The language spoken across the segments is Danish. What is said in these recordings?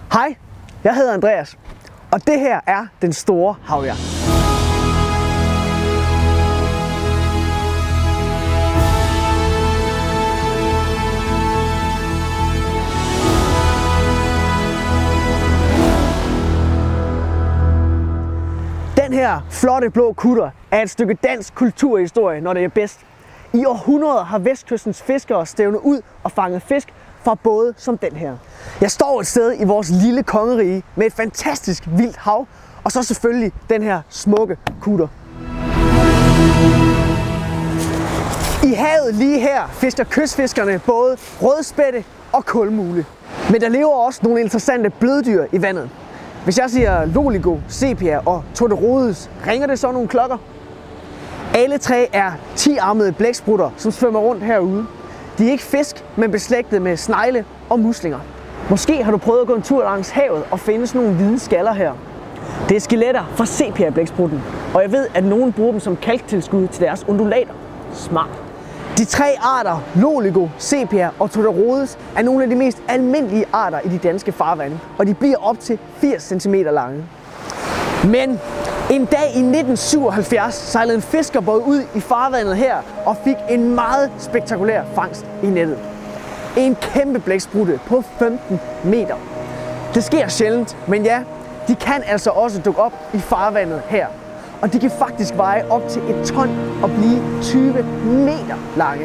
Hej, jeg hedder Andreas, og det her er Den Store Havjagt. Den her flotte blå kutter er et stykke dansk kulturhistorie, når det er bedst. I århundreder har vestkystens fiskere stævnet ud og fanget fisk fra både som den her. Jeg står et sted i vores lille kongerige med et fantastisk vildt hav, og så selvfølgelig den her smukke kutter. I havet lige her fisker kystfiskerne både rødspætte og kulmule. Men der lever også nogle interessante bløddyr i vandet. Hvis jeg siger loligo, sepia og torderodes, ringer det så nogle klokker? Alle tre er 10-armede blæksprutter, som svømmer rundt herude. De er ikke fisk, men beslægtet med snegle og muslinger. Måske har du prøvet at gå en tur langs havet og finde sådan nogle hvide skaller her. Det er skeletter fra sepia-blæksprutten, og jeg ved, at nogen bruger dem som kalktilskud til deres undulater. Smart. De tre arter, loligo, sepia og torderodes, er nogle af de mest almindelige arter i de danske farvande, og de bliver op til 80 cm lange. Men en dag i 1977 sejlede en fiskerbåd ud i farvandet her og fik en meget spektakulær fangst i nettet. En kæmpe blæksprutte på 15 meter. Det sker sjældent, men ja, de kan altså også dukke op i farvandet her. Og de kan faktisk veje op til 1 ton og blive 20 meter lange.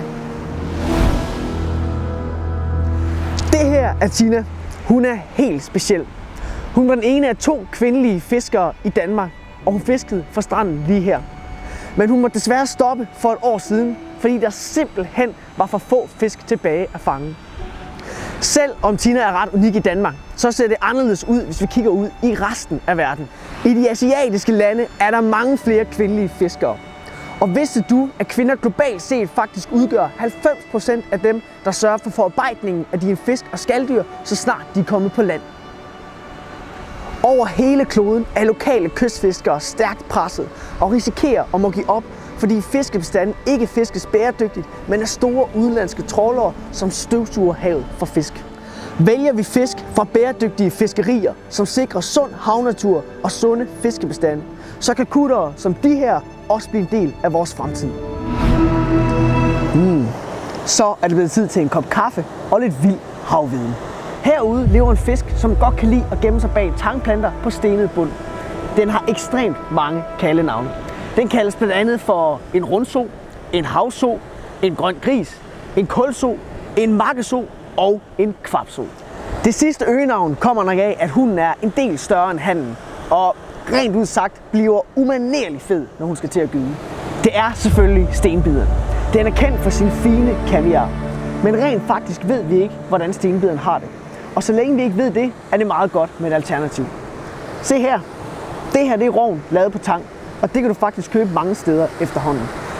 Det her er Tina. Hun er helt speciel. Hun var den ene af 2 kvindelige fiskere i Danmark, og hun fiskede fra stranden lige her. Men hun måtte desværre stoppe for et år siden, fordi der simpelthen var for få fisk tilbage at fange. Selv om Tina er ret unik i Danmark, så ser det anderledes ud, hvis vi kigger ud i resten af verden. I de asiatiske lande er der mange flere kvindelige fiskere. Og vidste du, at kvinder globalt set faktisk udgør 90% af dem, der sørger for forarbejdningen af dine fisk og skaldyr, så snart de er kommet på land? Over hele kloden er lokale kystfiskere stærkt presset og risikerer at må give op, fordi fiskebestanden ikke fiskes bæredygtigt, men af store udenlandske trawlere, som støvsuger havet for fisk. Vælger vi fisk fra bæredygtige fiskerier, som sikrer sund havnatur og sunde fiskebestande, så kan kuttere som de her også blive en del af vores fremtid. Så er det blevet tid til en kop kaffe og lidt vild havviden. Herude lever en fisk, som godt kan lide at gemme sig bag tangplanter på stenet bund. Den har ekstremt mange kaldenavne. Den kaldes blandt andet for en rundso, en havso, en grøn gris, en kulso, en makkeso og en kvapso. Det sidste øgenavn kommer nok af, at hunden er en del større end hannen, og rent ud sagt bliver umanerlig fed, når hun skal til at gyde. Det er selvfølgelig stenbideren. Den er kendt for sin fine kaviar, men rent faktisk ved vi ikke, hvordan stenbideren har det. Og så længe vi ikke ved det, er det meget godt med et alternativ. Se her. Det her det er rogn lavet på tang, og det kan du faktisk købe mange steder efterhånden.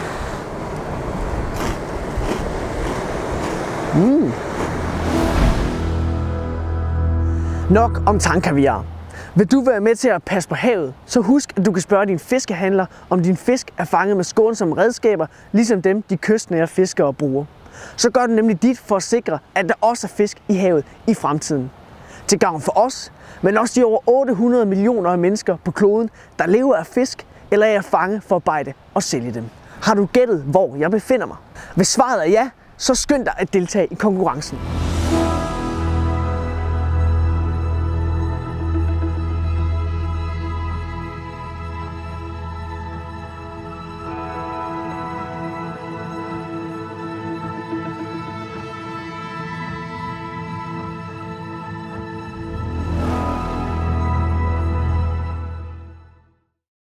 Nok om tangkaviar. Vil du være med til at passe på havet, så husk, at du kan spørge din fiskehandler, om din fisk er fanget med skånsomme redskaber, ligesom dem de kystnære fiskere bruger. Så gør du nemlig dit for at sikre, at der også er fisk i havet i fremtiden. Til gavn for os, men også de over 800 millioner af mennesker på kloden, der lever af fisk eller af at fange, forarbejde og sælge dem. Har du gættet, hvor jeg befinder mig? Hvis svaret er ja, så skynd dig at deltage i konkurrencen.